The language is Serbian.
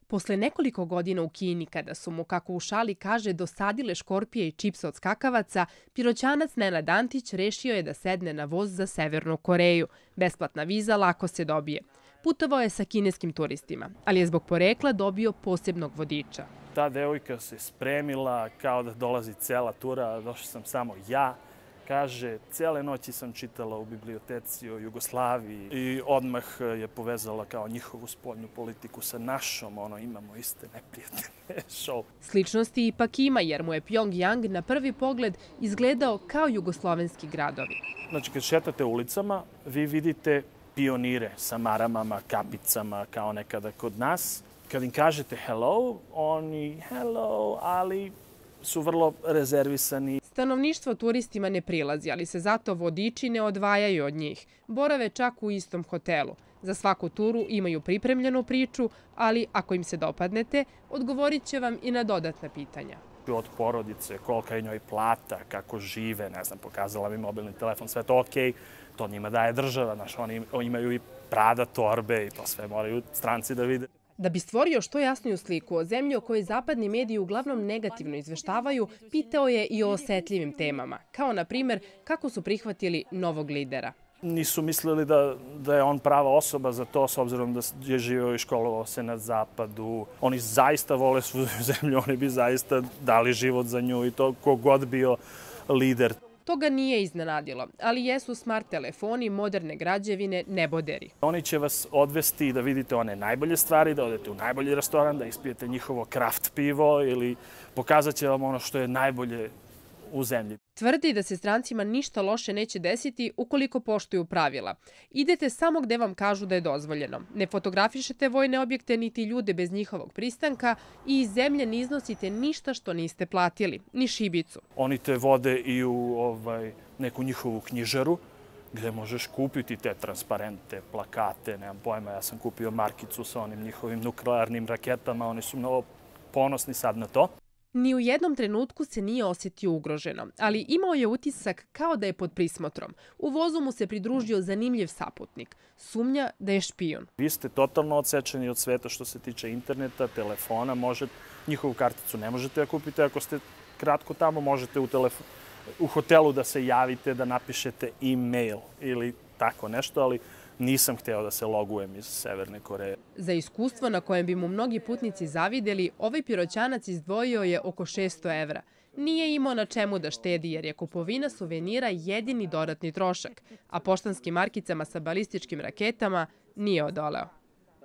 Posle nekoliko godina u Kini, kada su mu, kako u šali kaže, dosadile škorpije i čips od skakavaca, piroćanac Nenad Antić rešio je da sedne na voz za Severnu Koreju. Besplatna viza lako se dobije. Putovao je sa kineskim turistima, ali je zbog porekla dobio posebnog vodiča. Ta devojka se spremila kao da dolazi cela tura, došao sam samo ja. Kaže, cijele noći sam čitala u biblioteci o Jugoslaviji i odmah je povezala kao njihovu spoljnu politiku sa našom, imamo iste neprijatelje, show. Sličnosti ipak ima, jer mu je Pjongjang na prvi pogled izgledao kao jugoslovenski gradovi. Znači, kad šetate ulicama, vi vidite pionire sa maramama, kapicama, kao nekada kod nas. Kad im kažete hello, oni hello, ali su vrlo rezervisani. Stanovništvo turistima ne prilazi, ali se zato vodiči ne odvajaju od njih. Borave čak u istom hotelu. Za svaku turu imaju pripremljenu priču, ali ako im se dopadnete, odgovorit će vam i na dodatna pitanja. Od porodice, kolika je njoj plata, kako žive, ne znam, pokazala mi mobilni telefon, sve to okej, to njima daje država, oni imaju i Prada torbe i to sve moraju stranci da vide. Da bi stvorio što jasniju sliku o zemlji o kojoj zapadni mediji uglavnom negativno izveštavaju, pitao je i o osetljivim temama, kao na primjer kako su prihvatili novog lidera. Nisu mislili da je on prava osoba za to, s obzirom da je živeo i školovao se na zapadu. Oni zaista vole svoju zemlju, oni bi zaista dali život za nju i to kogod bio lider. To ga nije iznenadilo, ali jesu smart telefoni, moderne građevine, neboderi. Oni će vas odvesti da vidite one najbolje stvari, da odete u najbolji restoran, da ispijete njihovo kraft pivo ili pokazat će vam ono što je najbolje u zemlji. Tvrdi da se strancima ništa loše neće desiti ukoliko poštuju pravila. Idete samo gde vam kažu da je dozvoljeno. Ne fotografišete vojne objekte niti ljude bez njihovog pristanka i iz zemlje ne iznosite ništa što niste platili, ni šibicu. Oni te vode i u neku njihovu knjižaru gde možeš kupiti te transparente, plakate, nemam pojma, ja sam kupio markicu sa onim njihovim nuklearnim raketama, oni su mnogo ponosni sad na to. Ni u jednom trenutku se nije osjetio ugroženo, ali imao je utisak kao da je pod prismotrom. U vozu mu se pridružio zanimljiv saputnik. Sumnja da je špijun. Vi ste totalno odsečeni od sveta što se tiče interneta, telefona. Njihovu karticu ne možete da kupite ako ste kratko tamo. Možete u hotelu da se javite, da napišete e-mail ili tako nešto, ali nisam hteo da se logujem iz Severne Koreje. Za iskustvo na kojem bi mu mnogi putnici zavideli, ovaj piroćanac izdvojio je oko 600 evra. Nije imao na čemu da štedi jer je kupovina suvenira jedini dodatni trošak, a poštanskim markicama sa balističkim raketama nije odoleo.